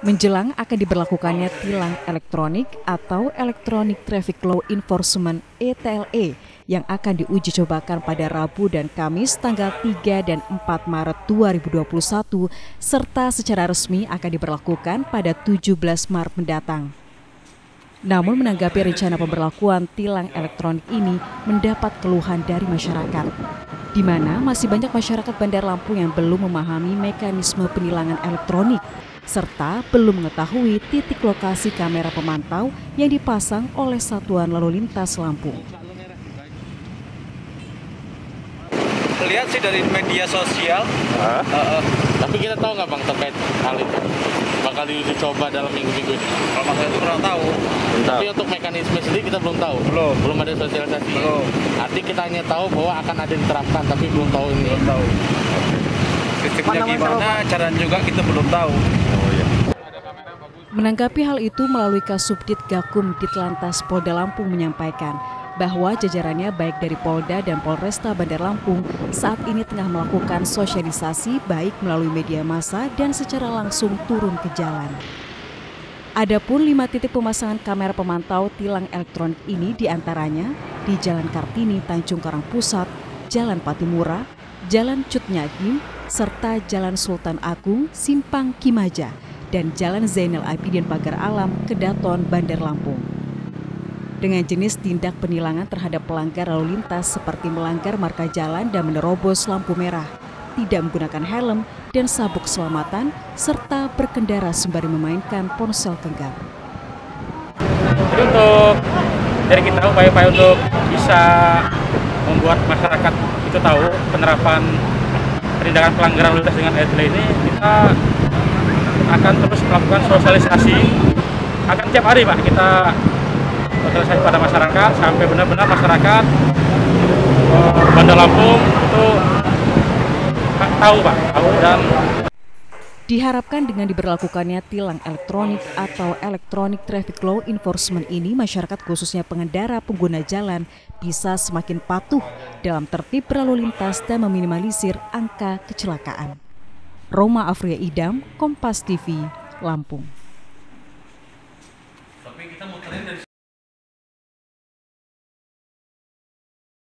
Menjelang akan diberlakukannya tilang elektronik atau Electronic Traffic Law Enforcement (ETLE) yang akan diuji cobakan pada Rabu dan Kamis tanggal 3 dan 4 Maret 2021 serta secara resmi akan diberlakukan pada 17 Maret mendatang. Namun menanggapi rencana pemberlakuan tilang elektronik ini mendapat keluhan dari masyarakat, di mana masih banyak masyarakat Bandar Lampung yang belum memahami mekanisme penilangan elektronik, serta belum mengetahui titik lokasi kamera pemantau yang dipasang oleh Satuan Lalu Lintas Lampung. Lihat sih dari media sosial. Tapi kita tahu nggak Bang terkait hal itu? Bakal dicoba dalam minggu-minggu ini? Kalau masalah itu kurang tahu. Tapi untuk mekanisme sendiri kita belum tahu. Belum ada sosialisasi. Artinya kita hanya tahu bahwa akan ada diterapkan, tapi belum tahu ini. Belum tahu. Sistemnya gimana, caranya juga kita belum tahu. Menanggapi hal itu, melalui Kasubdit Gakum Ditlantas Polda Lampung menyampaikan bahwa jajarannya baik dari Polda dan Polresta Bandar Lampung saat ini tengah melakukan sosialisasi baik melalui media massa dan secara langsung turun ke jalan. Adapun 5 titik pemasangan kamera pemantau tilang elektronik ini diantaranya di Jalan Kartini, Tanjung Karang Pusat, Jalan Patimura, Jalan Cut Nyagim, serta Jalan Sultan Agung, Simpang Kimaja, dan Jalan Zainal Abidin Pagar Alam, Kedaton, Bandar Lampung. Dengan jenis tindak penilangan terhadap pelanggar lalu lintas seperti melanggar marka jalan dan menerobos lampu merah, tidak menggunakan helm dan sabuk keselamatan, serta berkendara sembari memainkan ponsel genggam. Jadi untuk dari kita upaya-upaya untuk bisa membuat masyarakat itu tahu penerapan penindakan pelanggaran lalu lintas dengan ETLE ini, kita akan terus melakukan sosialisasi, akan tiap hari Pak kita sosialisasi pada masyarakat sampai benar-benar masyarakat Bandar Lampung itu tahu Pak, dan diharapkan dengan diberlakukannya tilang elektronik atau Electronic Traffic Law Enforcement ini, masyarakat khususnya pengendara pengguna jalan bisa semakin patuh dalam tertib berlalu lintas dan meminimalisir angka kecelakaan. Roma Afria Idam, Kompas TV, Lampung. Tapi kita muterin dari